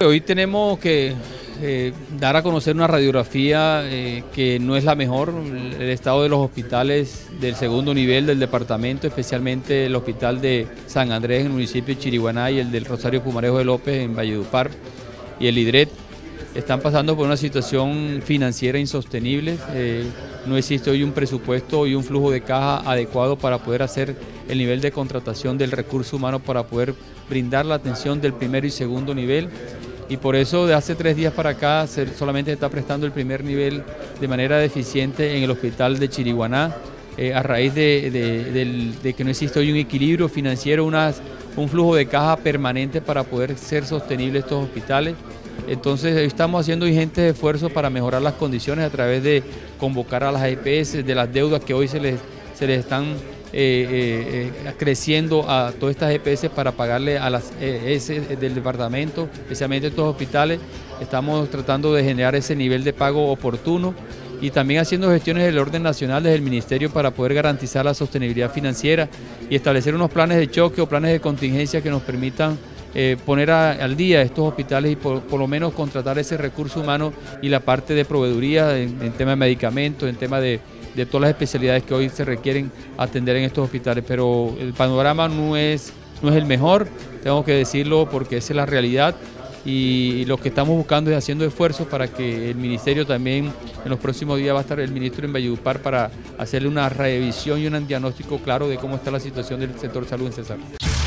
Hoy tenemos que dar a conocer una radiografía que no es la mejor, el estado de los hospitales del segundo nivel del departamento, especialmente el hospital de San Andrés en el municipio de Chiriguaná y el del Rosario Pumarejo de López en Valledupar y el IDRET, están pasando por una situación financiera insostenible. No existe hoy un presupuesto y un flujo de caja adecuado para poder hacer el nivel de contratación del recurso humano para poder brindar la atención del primero y segundo nivel. Y por eso de hace 3 días para acá solamente se está prestando el primer nivel de manera deficiente en el hospital de Chiriguaná, a raíz de que no existe hoy un equilibrio financiero, un flujo de caja permanente para poder ser sostenibles estos hospitales. Entonces estamos haciendo ingentes esfuerzos para mejorar las condiciones a través de convocar a las EPS, de las deudas que hoy se les están creciendo a todas estas EPS para pagarle a las ES del departamento, especialmente estos hospitales. Estamos tratando de generar ese nivel de pago oportuno y también haciendo gestiones del orden nacional desde el Ministerio para poder garantizar la sostenibilidad financiera y establecer unos planes de choque o planes de contingencia que nos permitan poner al día estos hospitales y por lo menos contratar ese recurso humano y la parte de proveeduría en tema de medicamentos, en tema de todas las especialidades que hoy se requieren atender en estos hospitales. Pero el panorama no es el mejor, tengo que decirlo porque esa es la realidad, y lo que estamos buscando es haciendo esfuerzos para que el Ministerio también, en los próximos días va a estar el Ministro en Valledupar para hacerle una revisión y un diagnóstico claro de cómo está la situación del sector salud en Cesar.